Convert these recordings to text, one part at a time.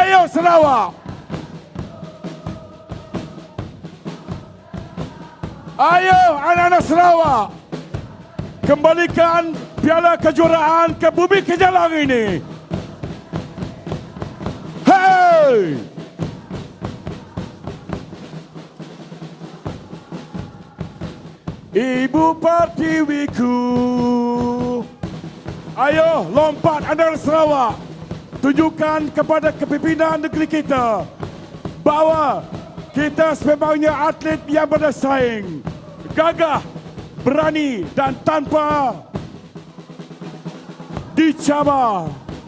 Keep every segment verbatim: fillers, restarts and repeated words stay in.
Ayo Sarawak. Ayo anak-anak Sarawak. Kembalikan piala kejuaraan ke bumi Kejalang ini. Hey! Ibu Pertiwiku. Ayo lompat anak Sarawak. Tunjukkan kepada kepimpinan negeri kita bahawa kita sememangnya atlet yang bersaing, gagah, berani dan tanpa dicabar.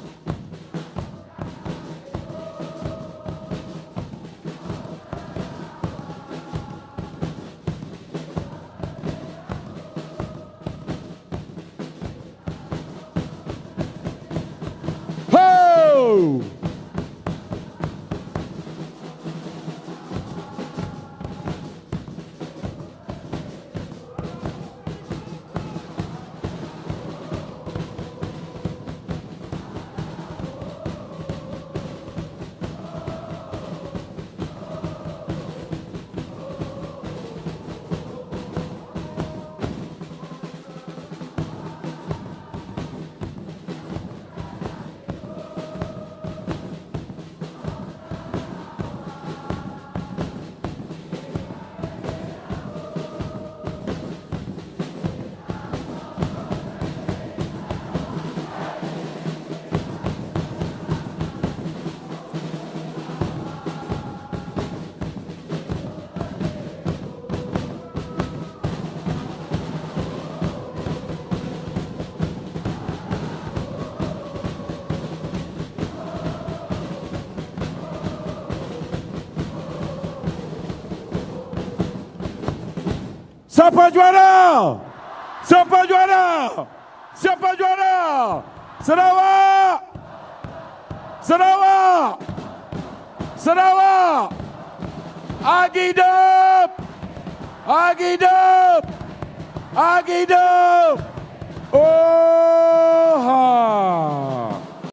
Ho! Siapa juara? Siapa juara? Siapa juara? Sarawak! Sarawak! Sarawak! Agidop! Agidop! Agidop! Oh!